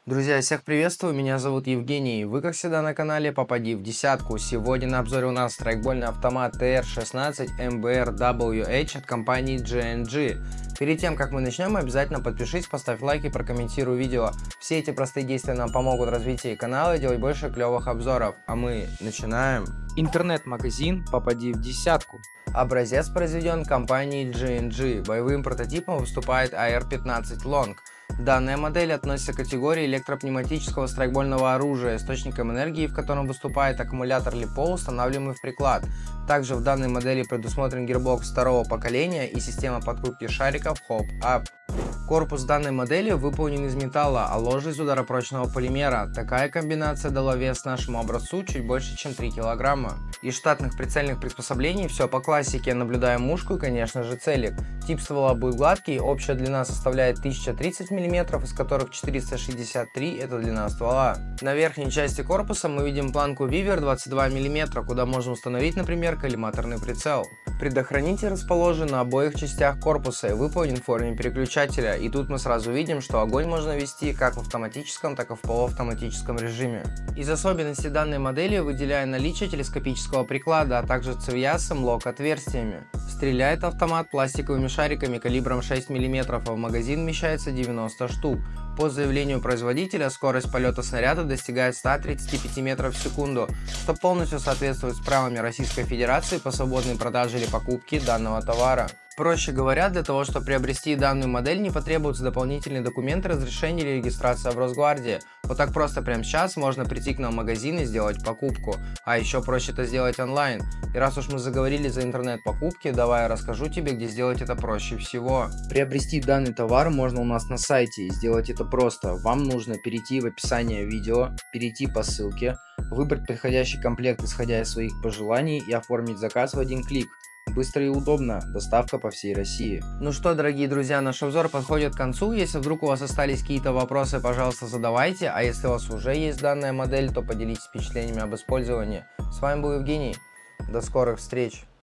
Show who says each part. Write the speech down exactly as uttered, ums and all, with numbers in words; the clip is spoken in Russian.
Speaker 1: Друзья, всех приветствую, меня зовут Евгений, вы как всегда на канале Попади в десятку. Сегодня на обзоре у нас страйкбольный автомат Т Р шестнадцать М Б Р дабл ю эйч от компании Джи Эн Джи. Перед тем как мы начнем, обязательно подпишись, поставь лайк и прокомментируй видео. Все эти простые действия нам помогут в развитии канала и делать больше клевых обзоров. А мы начинаем.
Speaker 2: Интернет-магазин «Попади в десятку».
Speaker 1: Образец произведен компанией Джи Эн Джи. Боевым прототипом выступает А Р пятнадцать Long. Данная модель относится к категории электропневматического страйкбольного оружия, источником энергии в котором выступает аккумулятор ЛиПо, устанавливаемый в приклад. Также в данной модели предусмотрен гирбокс второго поколения и система подкрутки шариков Hop Up. Корпус данной модели выполнен из металла, а ложе из ударопрочного полимера. Такая комбинация дала вес нашему образцу чуть больше, чем три килограмма. Из штатных прицельных приспособлений все по классике, наблюдаем мушку и, конечно же, целик. Тип ствола будет гладкий, общая длина составляет тысяча тридцать миллиметров, из которых четыреста шестьдесят три это длина ствола. На верхней части корпуса мы видим планку Вивер двадцать два миллиметра, куда можно установить, например, коллиматорный прицел. Предохранитель расположен на обоих частях корпуса и выполнен в форме переключателя, и тут мы сразу видим, что огонь можно вести как в автоматическом, так и в полуавтоматическом режиме. Из особенностей данной модели выделяю наличие телескопического приклада, а также цевья с эмлок отверстиями. Стреляет автомат пластиковыми шариками калибром шесть миллиметров, а в магазин вмещается девяносто штук. По заявлению производителя, скорость полета снаряда достигает ста тридцати пяти метров в секунду, что полностью соответствует с правилами Российской Федерации по свободной продаже или покупке данного товара. Проще говоря, для того, чтобы приобрести данную модель, не потребуются дополнительные документы, разрешение или регистрация в Росгвардии. Вот так просто прямо сейчас можно прийти к нам в магазин и сделать покупку. А еще проще это сделать онлайн. И раз уж мы заговорили за интернет-покупки, давай я расскажу тебе, где сделать это проще всего. Приобрести данный товар можно у нас на сайте, и сделать это просто. Вам нужно перейти в описание видео, перейти по ссылке, выбрать подходящий комплект, исходя из своих пожеланий, и оформить заказ в один клик. Быстро и удобно, доставка по всей России. Ну что, дорогие друзья, наш обзор подходит к концу. Если вдруг у вас остались какие-то вопросы, пожалуйста, задавайте. А если у вас уже есть данная модель, то поделитесь впечатлениями об использовании. С вами был Евгений. До скорых встреч.